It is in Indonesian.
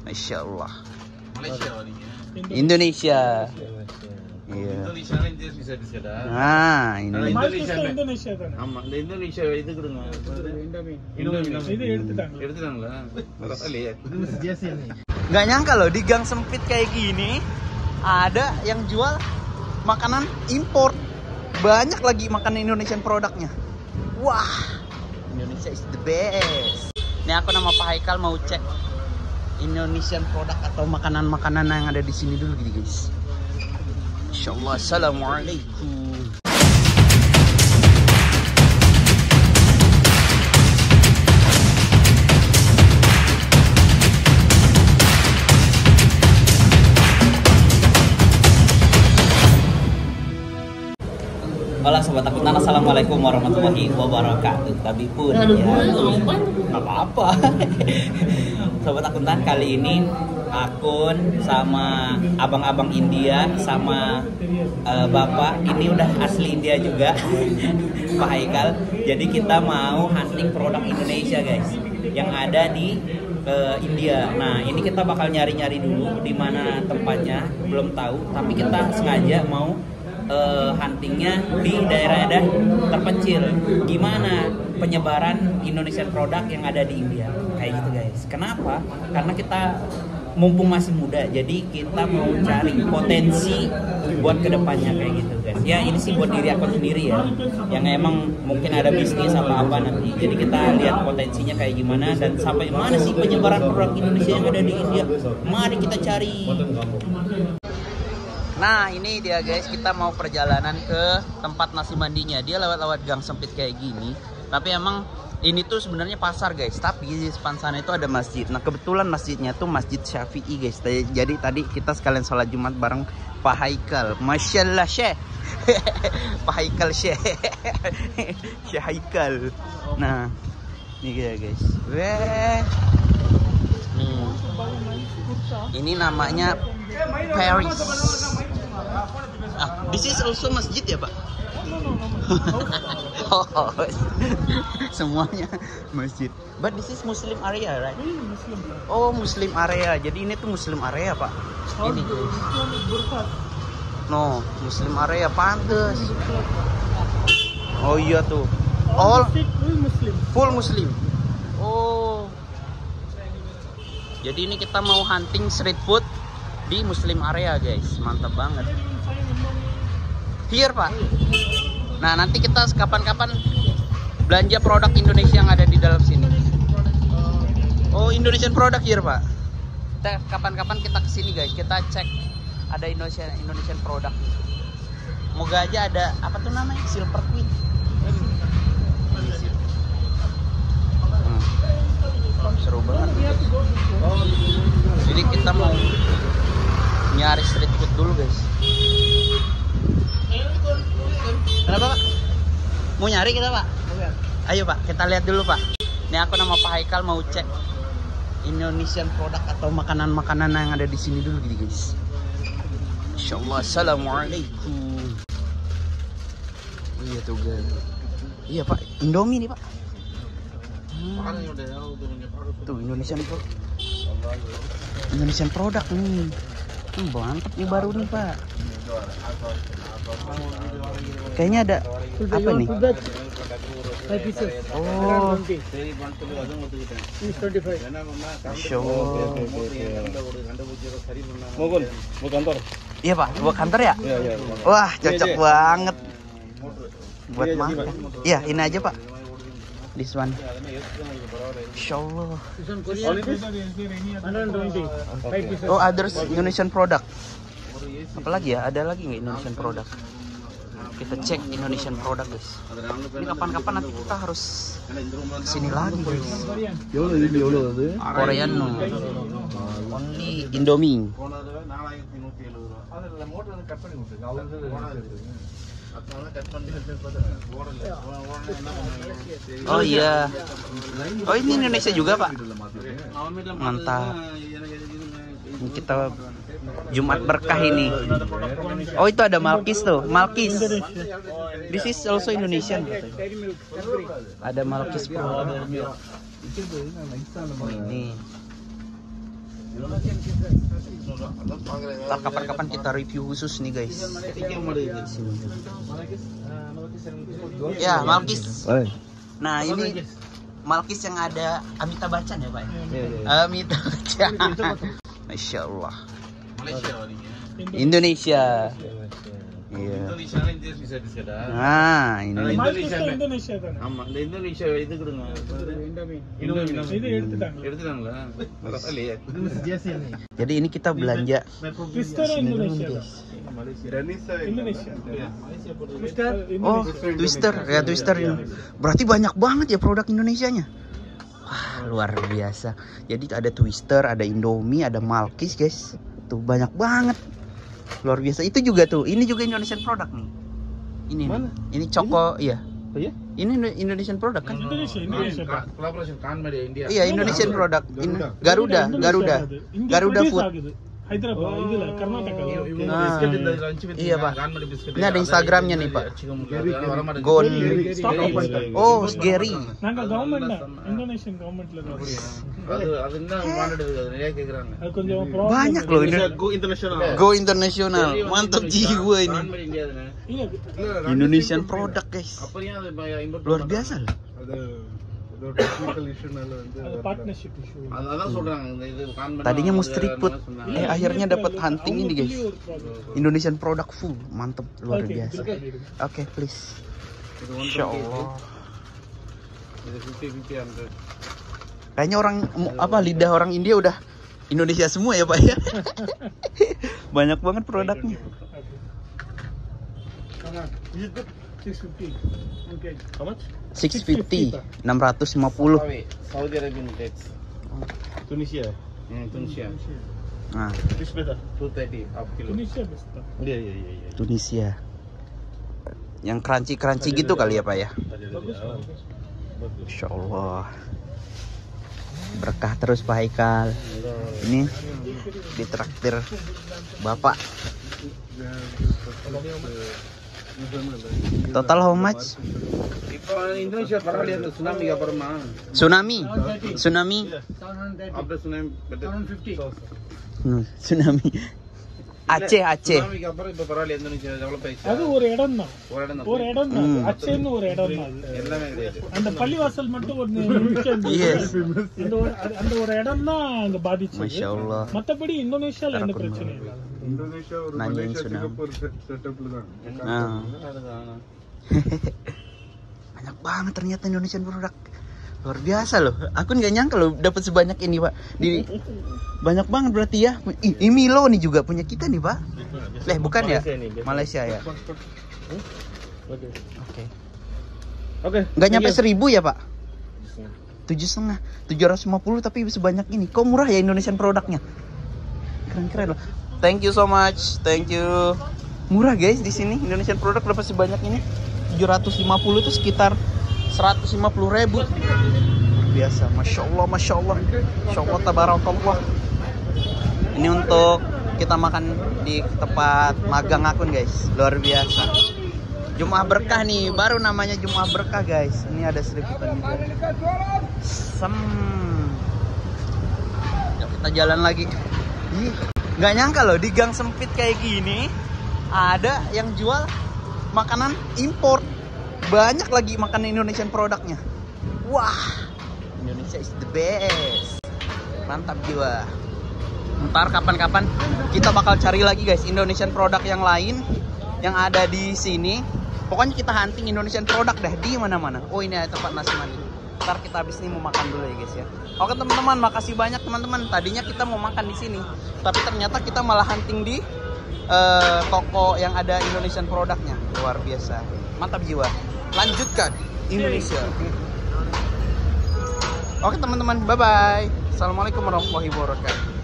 Masya Allah. Malaysia walinya. Indonesia. Iya. Indonesia bisa dah. Nah, ini. Indonesia kan. ஆமா, இந்த இந்தோனேஷியா இது கொடுங்க. Indomie. இது எடுத்துட்டாங்களா? பரவாயில்லையே. Nggak nyangka loh di gang sempit kayak gini ada yang jual makanan impor. Banyak lagi makanan Indonesian produknya. Wah, Indonesia is the best. Ini aku nama Pak Haikal mau cek Indonesian produk atau makanan-makanan yang ada di sini dulu gitu guys. Insyaallah. Assalamualaikum. Halo sobat akutan, assalamualaikum warahmatullahi wabarakatuh. Tapi pun ya nggak apa-apa. Sobat akuntan, kali ini akun sama abang-abang India sama bapak ini udah asli India juga, Pak Haikal. Jadi kita mau hunting produk Indonesia guys, yang ada di India. Nah ini kita bakal nyari-nyari dulu di mana tempatnya, belum tahu. Tapi kita sengaja mau huntingnya di daerah-daerah terpencil. Gimana penyebaran Indonesian produk yang ada di India, kayak gitu guys. Kenapa? Karena kita mumpung masih muda, jadi kita mau cari potensi buat kedepannya kayak gitu guys. Ya ini sih buat diri aku sendiri ya, yang emang mungkin ada bisnis apa nanti. Jadi kita lihat potensinya kayak gimana dan sampai mana sih penyebaran produk Indonesia yang ada di India. Mari kita cari. Nah ini dia guys, kita mau perjalanan ke tempat nasi mandinya. Dia lewat-lewat gang sempit kayak gini. Tapi emang ini tuh sebenarnya pasar guys. Tapi di depan sana itu ada masjid. Nah kebetulan masjidnya tuh Masjid Syafi'i guys. Jadi tadi kita sekalian sholat Jumat bareng Pak Haikal. Masya Allah Syekh. Pak Haikal Syekh. Syekh Haikal. Nah ini dia guys. Weh. Nih. Ini namanya Paris. This is also masjid ya Pak? Oh, semuanya masjid. But this is Muslim area, right? Oh, Muslim area. Jadi ini tuh Muslim area Pak. Ini. No, Muslim area pantes. Oh iya tuh. All full Muslim. Oh. Jadi ini kita mau hunting street food di Muslim area guys. Mantap banget. Here Pak. Nah nanti kita kapan-kapan belanja produk Indonesia yang ada di dalam sini. Oh Indonesian produk here Pak. Kita kapan-kapan kita kesini guys. Kita cek ada Indonesian produk. Moga aja ada apa tuh namanya Silver Queen. Seru banget. Jadi kita mau nyari street food dulu guys. Kenapa Pak? Mau nyari kita Pak? Ayo Pak, kita lihat dulu Pak. Ini aku nama Pak Haikal mau cek Indonesian produk atau makanan-makanan yang ada di sini dulu gitu guys. Insyaallah. Assalamualaikum. Iya tuh guys. Iya Pak, Indomie nih Pak. Tuh Indonesian produk nih. Mantap nih baru nih Pak. Kayaknya ada apa nih? Oh. Mau kantor? Iya Pak, buat kantor ya? Iya. Wah cocok banget buat makan. Iya ini aja Pak. This one. Insyaallah. Oh others Indonesian product. Apalagi ya? Ada lagi nggak Indonesian produk? Kita cek Indonesian produk guys. Ini kapan-kapan nanti kita harus kesini lagi guys. Korean no. Only Indomie. Oh iya. Oh ini Indonesia juga Pak. Mantap. Ini kita Jumat berkah ini. Oh itu ada Malkis tuh, Malkis. This is also Indonesian. Ada Malkis Pro. Oh, ini. Ntar kapan-kapan kita review khusus nih guys. Ya, Malkis. Nah, ini Malkis yang ada Amitabh Bachchan ya, Pak? Amitabh Bachchan. Masya Allah. Indonesia. Iya. Nah, ini. Indonesia itu கொடுங்க. இது எடுத்துட்டாங்களா? பரவாயில்லையே. Jadi ini kita belanja Twister Indonesia. Oh, Twister. Ya, Twister ini. Berarti banyak banget ya produk Indonesianya. Wah, luar biasa. Jadi ada Twister, ada Indomie, ada Malkis, guys. Tuh banyak banget. Luar biasa. Itu juga tuh. Ini juga Indonesian produk nih. Ini Mana? Ini Choco, iya. Oh iya? Ini Indonesian produk kan? Indonesia Pak. Collaboration kan media India. Iya, Indonesian produk. Garuda Food. Hyderabad, itulah Karnataka. Iya, Pak. Ini ada Instagramnya nih, Pak. Gon. Oh, Gary. நாங்க government Indonesian கவர்மெண்ட்ல தான். அது கொஞ்சம் Banyak loh ini. Go international. Go internasional. Mantap jiwa ini. Indonesian produk, guys. Luar biasa loh. Partnership issue. Tadinya mau street food, akhirnya dapat hunting ini guys. Indonesian produk full, mantep luar biasa. Oke, please. Insya Allah. Kayaknya orang lidah orang India udah Indonesia semua ya Pak ya. Banyak banget produknya. 650. Okay. How much? 650, 650. Saudi Arabian dates. Tunisia. Tunisia. Nah, This better. 230 half kilo. Indonesia best. Iya. Tunisia. Yang crunchy gitu kali ya Pak ya. Insya Allah. Berkah terus Pak Haikal. Ini ditraktir Bapak. Total how much? Indonesia pernah lihat tsunami gak pernah. Tsunami. After tsunami, better. 750. Tsunami. Aceh. Tsunami gak pernah lihat Indonesia develop ஆயிடுச்சு. அது ஒரு இடம் தான். ஒரு இடம் தான். ம். அச்சேன்னு ஒரு இடம் தான். எல்லாமே கிடையாது. அந்த பள்ளிவாசல் மட்டும் ஒரு நிமிஷம். Yes. அந்த ஒரு இடம் தான் அங்க பாதிச்சது. Masya Allah. மத்தபடி இந்தோனேஷியால எந்த பிரச்சனையும் இல்ல. Indonesia ஒரு Nanyain Malaysia tsunami. Singapore setup தான். Nah. Banyak banget ternyata Indonesian produk. Luar biasa loh. Aku nggak nyangka loh dapat sebanyak ini Pak. Banyak banget berarti ya. Ini Milo nih juga punya kita nih Pak. Bukan ya? Malaysia ya. Oke. Nggak nyampe 1000 ya Pak? 7,5. 750 tapi sebanyak ini. Kok murah ya Indonesian produknya? Keren loh. Thank you so much. Thank you. Murah guys di sini Indonesian produk dapat sebanyak ini. 750 itu sekitar 150.000. Biasa, masya Allah, tabarakallah. Ini untuk kita makan di tempat magang akun guys, luar biasa. Jum'ah berkah nih, baru namanya Jum'ah berkah guys. Ini ada seliputan juga. Yuk kita jalan lagi. Nggak nyangka loh di gang sempit kayak gini ada yang jual makanan impor. Banyak lagi makanan Indonesian produknya. Wah, Indonesia is the best. Mantap jiwa. Ntar kapan-kapan kita bakal cari lagi guys Indonesian produk yang lain yang ada di sini. Pokoknya kita hunting Indonesian produk deh di mana-mana. Oh, ini ada tempat nasi mandi. Ntar kita habis ini mau makan dulu ya guys ya. Oke teman-teman, makasih banyak teman-teman. Tadinya kita mau makan di sini, tapi ternyata kita malah hunting di toko yang ada Indonesian produknya. Luar biasa. Mantap jiwa. Lanjutkan Indonesia. Oke teman-teman, bye bye. Assalamualaikum warahmatullahi wabarakatuh.